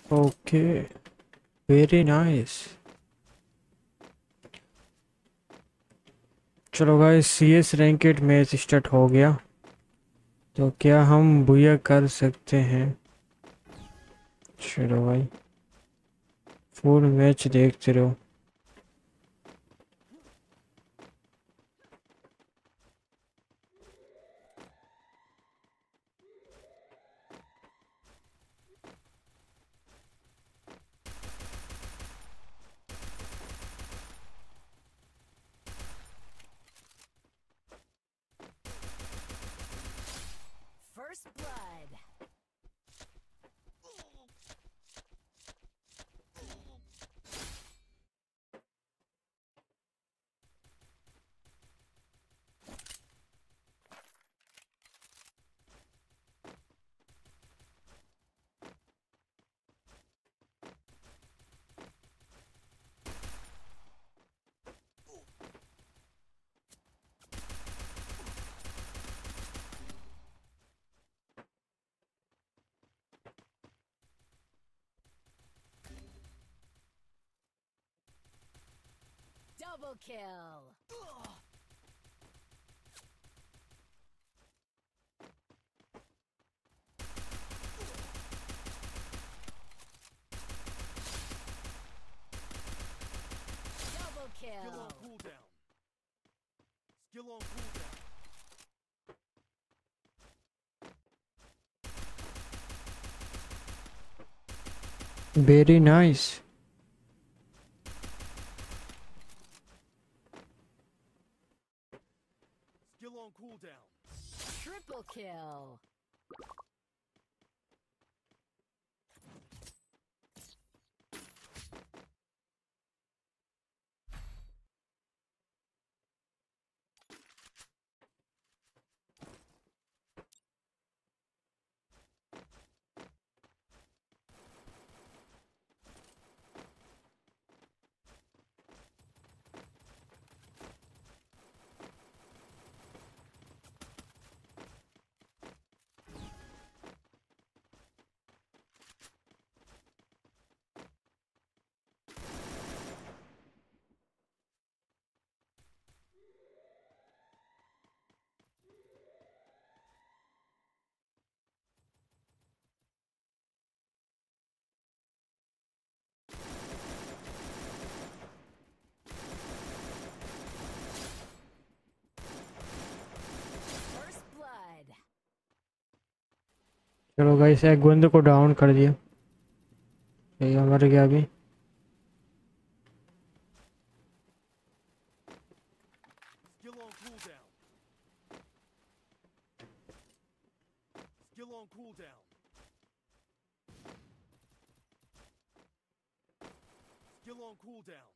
Okay, very nice. चलो guys, CS ranked match start हो गया। तो क्या हम बुया कर सकते हैं? चलो भाई, फुल मैच देखते रहो। First blood. Double kill. Double kill. Skill on cooldown. Skill on cooldown. Very nice. Skill on cooldown. Triple kill. First blood. चलो गाइस, एक बंदे को डाउन कर दिया। ये मर गया अभी। Skill on cooldown. Skill on cooldown. Skill on cooldown.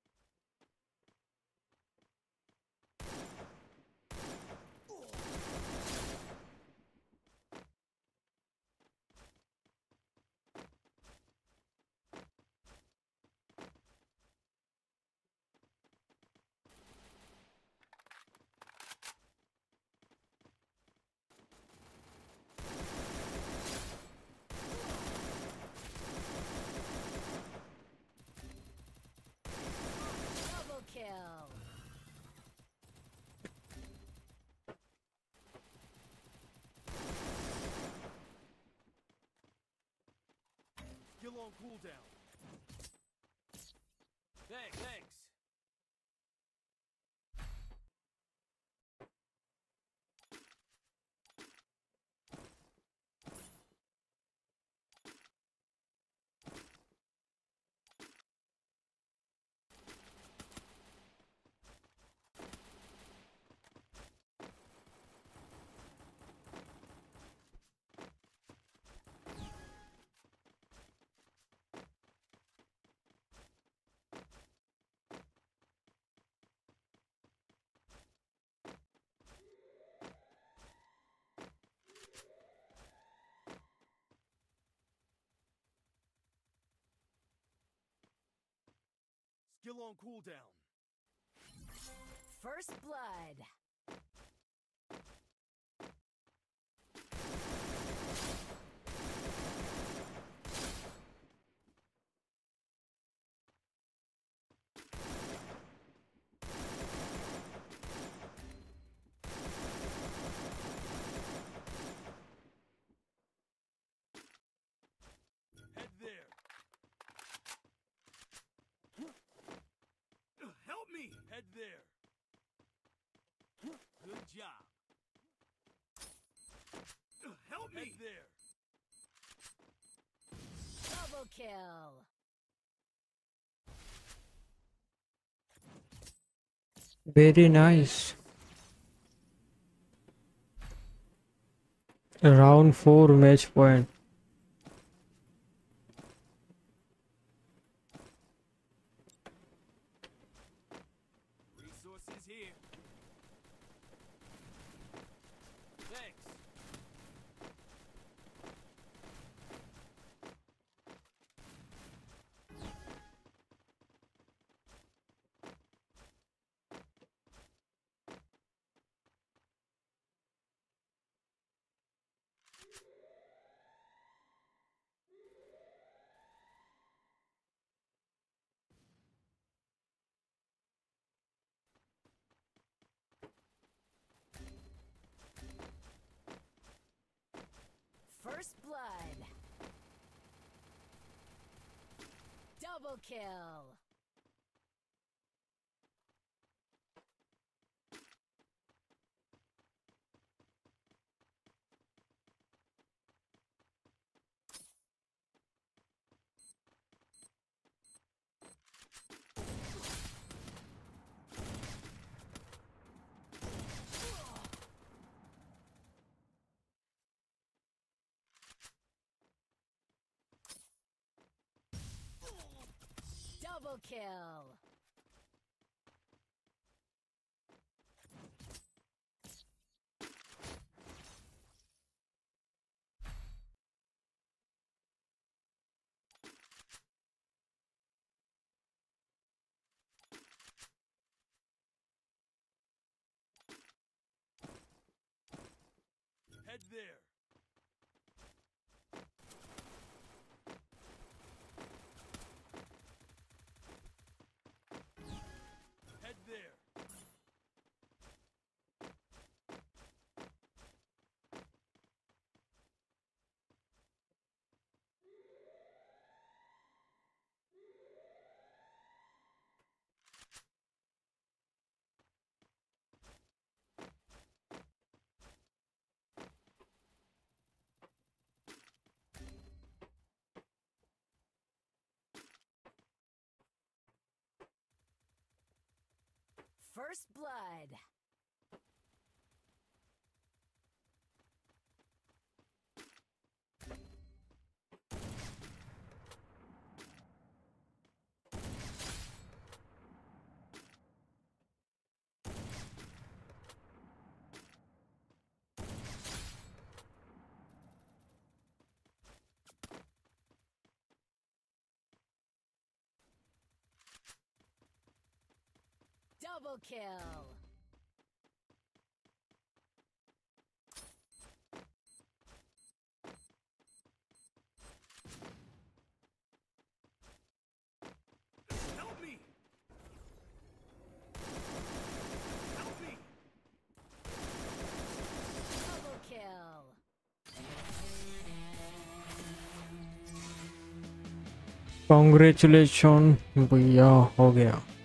Double kill. Skill on cooldown. Thanks. Skill on cooldown. First blood. Double kill. Very nice. Round 4 match point. Resources here. Thanks. First blood. Double kill. Double kill. Head there. Head there. First blood. Double kill. Help me. Help me. Double kill. Congratulations, Booyah हो गया.